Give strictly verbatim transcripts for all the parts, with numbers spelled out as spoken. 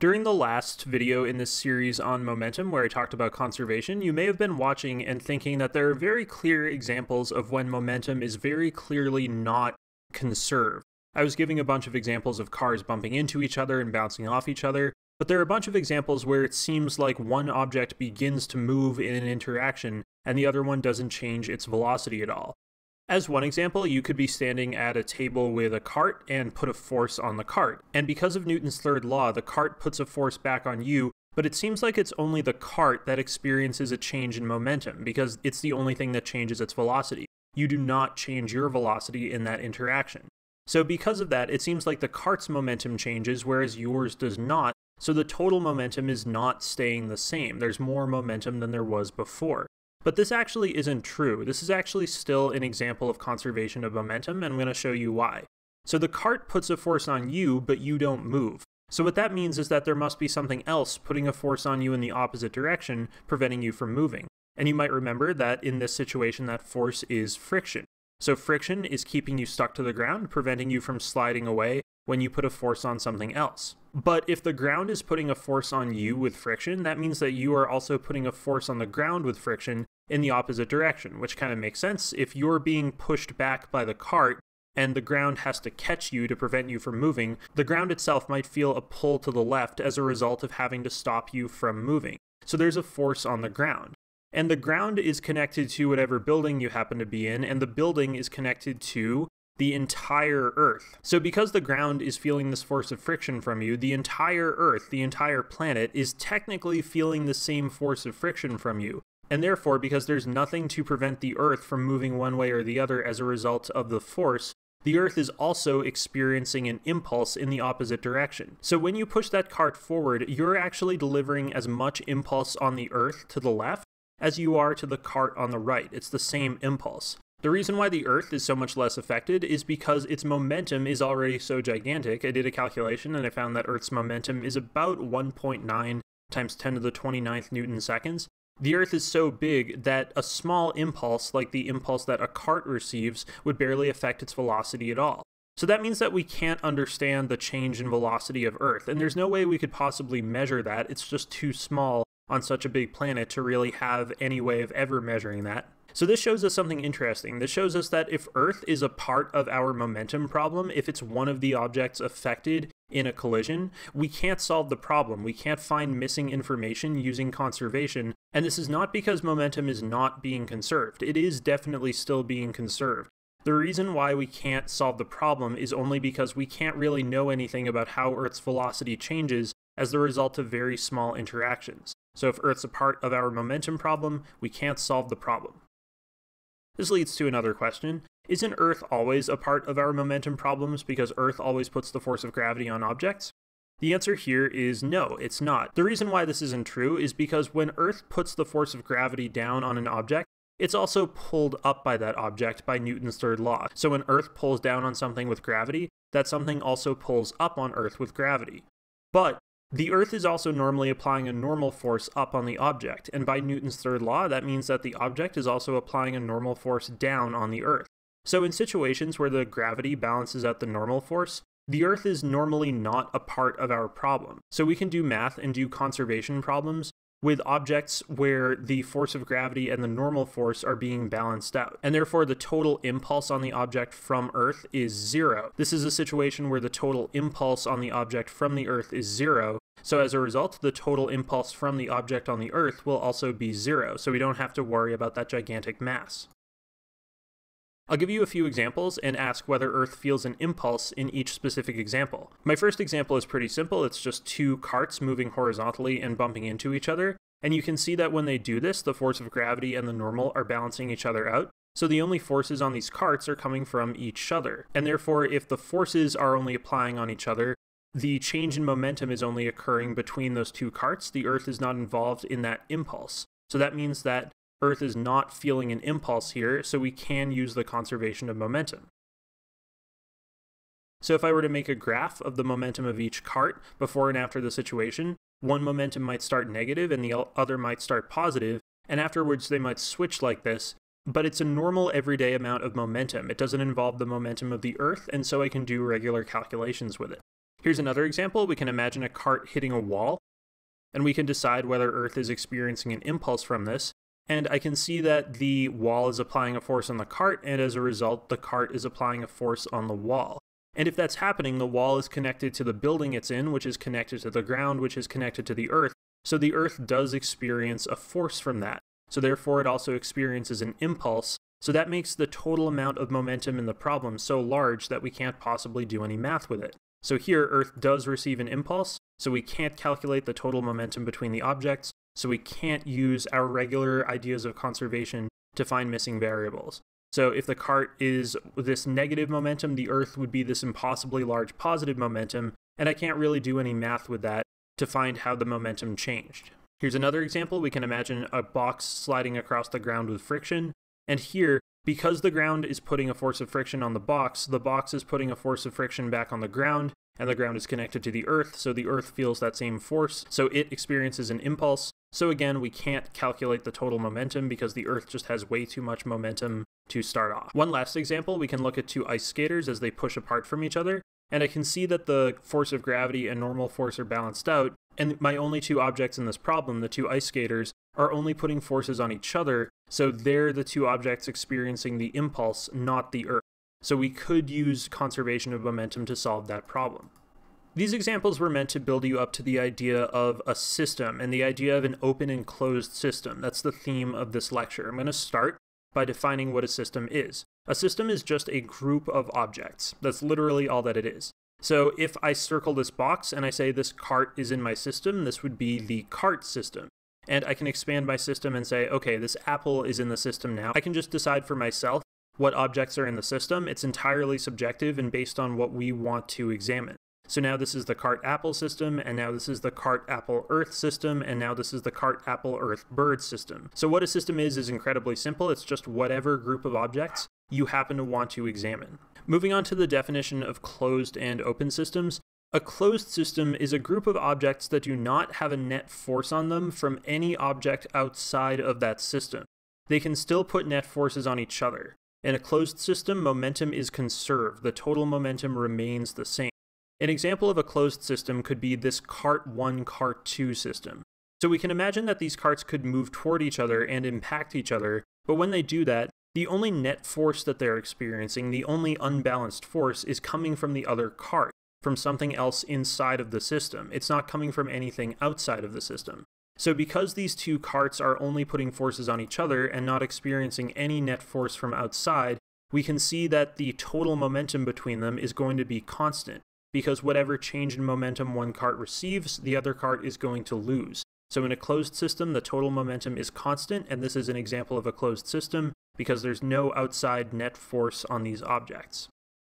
During the last video in this series on momentum where I talked about conservation, you may have been watching and thinking that there are very clear examples of when momentum is very clearly not conserved. I was giving a bunch of examples of cars bumping into each other and bouncing off each other, but there are a bunch of examples where it seems like one object begins to move in an interaction and the other one doesn't change its velocity at all. As one example, you could be standing at a table with a cart and put a force on the cart. And because of Newton's third law, the cart puts a force back on you, but it seems like it's only the cart that experiences a change in momentum because it's the only thing that changes its velocity. You do not change your velocity in that interaction. So because of that, it seems like the cart's momentum changes, whereas yours does not, so the total momentum is not staying the same. There's more momentum than there was before. But this actually isn't true. This is actually still an example of conservation of momentum, and I'm going to show you why. So the cart puts a force on you, but you don't move. So what that means is that there must be something else putting a force on you in the opposite direction, preventing you from moving. And you might remember that in this situation, that force is friction. So friction is keeping you stuck to the ground, preventing you from sliding away when you put a force on something else. But if the ground is putting a force on you with friction, that means that you are also putting a force on the ground with friction in the opposite direction, which kind of makes sense. If you're being pushed back by the cart and the ground has to catch you to prevent you from moving, the ground itself might feel a pull to the left as a result of having to stop you from moving. So there's a force on the ground. And the ground is connected to whatever building you happen to be in, and the building is connected to the entire Earth. So because the ground is feeling this force of friction from you, the entire Earth, the entire planet, is technically feeling the same force of friction from you. And therefore, because there's nothing to prevent the Earth from moving one way or the other as a result of the force, the Earth is also experiencing an impulse in the opposite direction. So when you push that cart forward, you're actually delivering as much impulse on the Earth to the left as you are to the cart on the right. It's the same impulse. The reason why the Earth is so much less affected is because its momentum is already so gigantic. I did a calculation and I found that Earth's momentum is about one point nine times ten to the twenty-ninth Newton seconds. The Earth is so big that a small impulse, like the impulse that a cart receives, would barely affect its velocity at all. So that means that we can't understand the change in velocity of Earth, and there's no way we could possibly measure that. It's just too small on such a big planet to really have any way of ever measuring that. So this shows us something interesting. This shows us that if Earth is a part of our momentum problem, if it's one of the objects affected in a collision, we can't solve the problem. We can't find missing information using conservation, and this is not because momentum is not being conserved. It is definitely still being conserved. The reason why we can't solve the problem is only because we can't really know anything about how Earth's velocity changes as the result of very small interactions. So if Earth's a part of our momentum problem, we can't solve the problem. This leads to another question. Isn't Earth always a part of our momentum problems because Earth always puts the force of gravity on objects? The answer here is no, it's not. The reason why this isn't true is because when Earth puts the force of gravity down on an object, it's also pulled up by that object by Newton's third law. So when Earth pulls down on something with gravity, that something also pulls up on Earth with gravity. But the Earth is also normally applying a normal force up on the object, and by Newton's third law, that means that the object is also applying a normal force down on the Earth. So in situations where the gravity balances out the normal force, the Earth is normally not a part of our problem. So we can do math and do conservation problems with objects where the force of gravity and the normal force are being balanced out, and therefore the total impulse on the object from Earth is zero. This is a situation where the total impulse on the object from the Earth is zero, so as a result, the total impulse from the object on the Earth will also be zero, so we don't have to worry about that gigantic mass. I'll give you a few examples and ask whether Earth feels an impulse in each specific example. My first example is pretty simple. It's just two carts moving horizontally and bumping into each other, and you can see that when they do this, the force of gravity and the normal are balancing each other out, so the only forces on these carts are coming from each other. And therefore, if the forces are only applying on each other, the change in momentum is only occurring between those two carts. The Earth is not involved in that impulse. So that means that Earth is not feeling an impulse here, so we can use the conservation of momentum. So if I were to make a graph of the momentum of each cart before and after the situation, one momentum might start negative and the other might start positive, and afterwards they might switch like this, but it's a normal everyday amount of momentum. It doesn't involve the momentum of the Earth, and so I can do regular calculations with it. Here's another example. We can imagine a cart hitting a wall, and we can decide whether Earth is experiencing an impulse from this. And I can see that the wall is applying a force on the cart, and as a result, the cart is applying a force on the wall. And if that's happening, the wall is connected to the building it's in, which is connected to the ground, which is connected to the Earth. So the Earth does experience a force from that. So therefore, it also experiences an impulse. So that makes the total amount of momentum in the problem so large that we can't possibly do any math with it. So here, Earth does receive an impulse, so we can't calculate the total momentum between the objects, so we can't use our regular ideas of conservation to find missing variables. So if the cart is this negative momentum, the Earth would be this impossibly large positive momentum, and I can't really do any math with that to find how the momentum changed. Here's another example. We can imagine a box sliding across the ground with friction, and here, because the ground is putting a force of friction on the box, the box is putting a force of friction back on the ground, and the ground is connected to the Earth, so the Earth feels that same force, so it experiences an impulse. So again, we can't calculate the total momentum because the Earth just has way too much momentum to start off. One last example, we can look at two ice skaters as they push apart from each other, and I can see that the force of gravity and normal force are balanced out, and my only two objects in this problem, the two ice skaters, are only putting forces on each other, so they're the two objects experiencing the impulse, not the Earth. So we could use conservation of momentum to solve that problem. These examples were meant to build you up to the idea of a system and the idea of an open and closed system. That's the theme of this lecture. I'm going to start by defining what a system is. A system is just a group of objects. That's literally all that it is. So if I circle this box and I say this cart is in my system, this would be the cart system. And I can expand my system and say, okay, this apple is in the system now. I can just decide for myself what objects are in the system. It's entirely subjective and based on what we want to examine. So now this is the cart apple system, and now this is the cart apple earth system, and now this is the cart apple earth bird system. So what a system is is incredibly simple. It's just whatever group of objects you happen to want to examine. Moving on to the definition of closed and open systems. A closed system is a group of objects that do not have a net force on them from any object outside of that system. They can still put net forces on each other. In a closed system, momentum is conserved. The total momentum remains the same. An example of a closed system could be this cart one, cart two system. So we can imagine that these carts could move toward each other and impact each other, but when they do that, the only net force that they're experiencing, the only unbalanced force, is coming from the other cart, from something else inside of the system. It's not coming from anything outside of the system. So because these two carts are only putting forces on each other and not experiencing any net force from outside, we can see that the total momentum between them is going to be constant, because whatever change in momentum one cart receives, the other cart is going to lose. So in a closed system, the total momentum is constant, and this is an example of a closed system because there's no outside net force on these objects.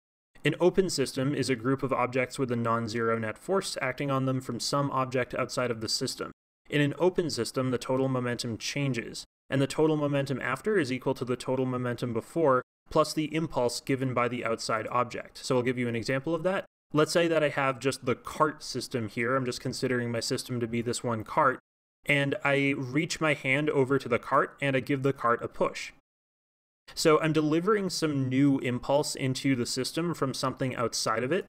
An open system is a group of objects with a non-zero net force acting on them from some object outside of the system. In an open system, the total momentum changes, and the total momentum after is equal to the total momentum before, plus the impulse given by the outside object. So I'll give you an example of that. Let's say that I have just the cart system here. I'm just considering my system to be this one cart, and I reach my hand over to the cart and I give the cart a push. So I'm delivering some new impulse into the system from something outside of it.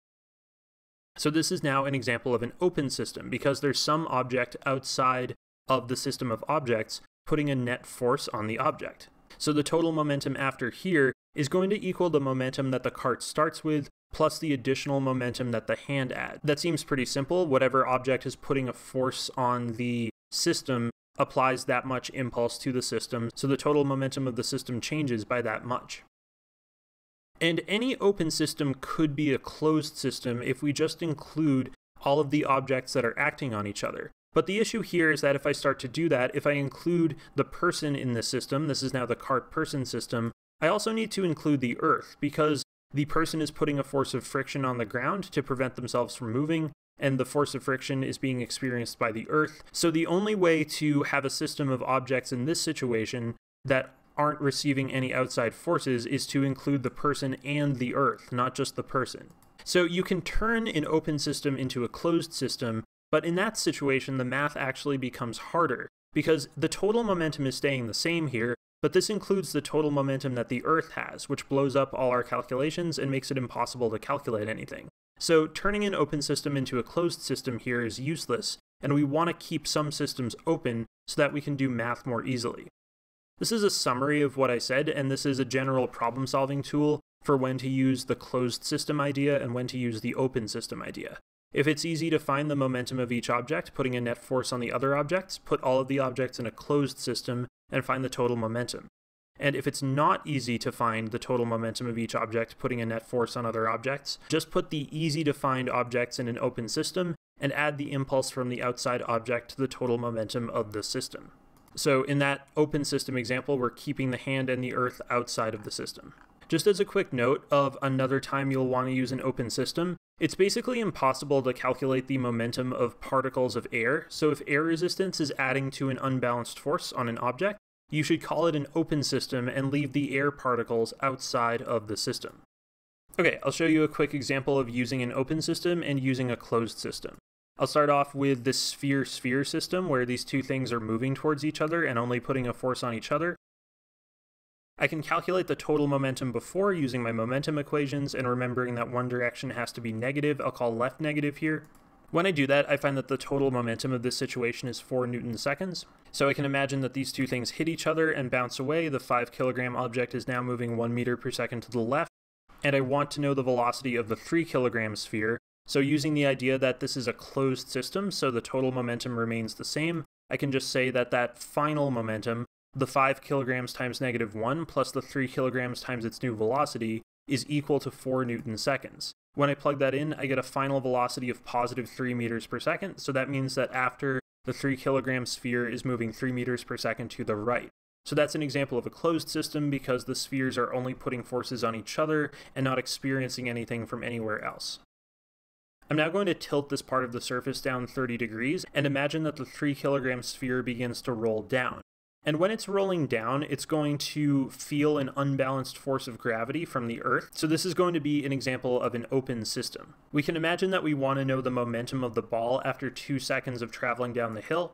So this is now an example of an open system because there's some object outside of the system of objects putting a net force on the object. So the total momentum after here is going to equal the momentum that the cart starts with plus the additional momentum that the hand adds. That seems pretty simple. Whatever object is putting a force on the system applies that much impulse to the system, so the total momentum of the system changes by that much. And any open system could be a closed system if we just include all of the objects that are acting on each other. But the issue here is that if I start to do that, if I include the person in the system, this is now the cart person system, I also need to include the earth because the person is putting a force of friction on the ground to prevent themselves from moving, and the force of friction is being experienced by the earth. So the only way to have a system of objects in this situation that aren't receiving any outside forces is to include the person and the earth, not just the person. So you can turn an open system into a closed system, but in that situation the math actually becomes harder because the total momentum is staying the same here, but this includes the total momentum that the earth has, which blows up all our calculations and makes it impossible to calculate anything. So turning an open system into a closed system here is useless, and we want to keep some systems open so that we can do math more easily. This is a summary of what I said, and this is a general problem-solving tool for when to use the closed system idea and when to use the open system idea. If it's easy to find the momentum of each object, putting a net force on the other objects, put all of the objects in a closed system and find the total momentum. And if it's not easy to find the total momentum of each object, putting a net force on other objects, just put the easy to find objects in an open system and add the impulse from the outside object to the total momentum of the system. So in that open system example, we're keeping the hand and the earth outside of the system. Just as a quick note of another time you'll want to use an open system, it's basically impossible to calculate the momentum of particles of air, so if air resistance is adding to an unbalanced force on an object, you should call it an open system and leave the air particles outside of the system. Okay, I'll show you a quick example of using an open system and using a closed system. I'll start off with the sphere-sphere system, where these two things are moving towards each other and only putting a force on each other. I can calculate the total momentum before using my momentum equations, and remembering that one direction has to be negative, I'll call left negative here. When I do that, I find that the total momentum of this situation is four newton seconds. So I can imagine that these two things hit each other and bounce away. The five kilogram object is now moving one meter per second to the left, and I want to know the velocity of the three kilogram sphere. So using the idea that this is a closed system, so the total momentum remains the same, I can just say that that final momentum, the five kilograms times negative one plus the three kilograms times its new velocity, is equal to four newton seconds. When I plug that in, I get a final velocity of positive three meters per second, so that means that after the three kilogram sphere is moving three meters per second to the right. So that's an example of a closed system because the spheres are only putting forces on each other and not experiencing anything from anywhere else. I'm now going to tilt this part of the surface down thirty degrees and imagine that the three kilogram sphere begins to roll down. And when it's rolling down, it's going to feel an unbalanced force of gravity from the Earth. So this is going to be an example of an open system. We can imagine that we want to know the momentum of the ball after two seconds of traveling down the hill.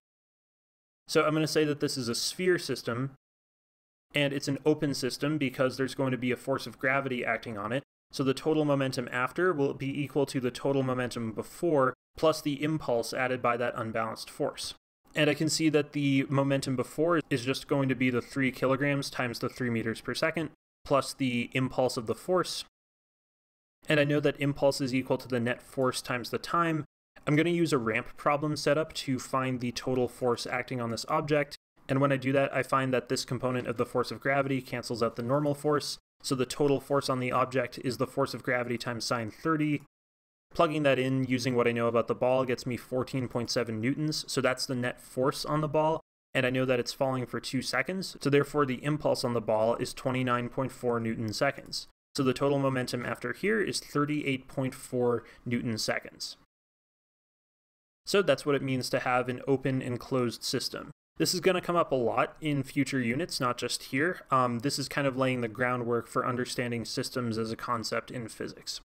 So I'm going to say that this is a sphere system, and it's an open system because there's going to be a force of gravity acting on it. So the total momentum after will be equal to the total momentum before, plus the impulse added by that unbalanced force. And I can see that the momentum before is just going to be the three kilograms times the three meters per second, plus the impulse of the force. And I know that impulse is equal to the net force times the time. I'm going to use a ramp problem setup to find the total force acting on this object. And when I do that, I find that this component of the force of gravity cancels out the normal force. So the total force on the object is the force of gravity times sine thirty. Plugging that in using what I know about the ball gets me fourteen point seven newtons. So that's the net force on the ball. And I know that it's falling for two seconds. So therefore the impulse on the ball is twenty-nine point four newton seconds. So the total momentum after here is thirty-eight point four newton seconds. So that's what it means to have an open and closed system. This is going to come up a lot in future units, not just here. Um, this is kind of laying the groundwork for understanding systems as a concept in physics.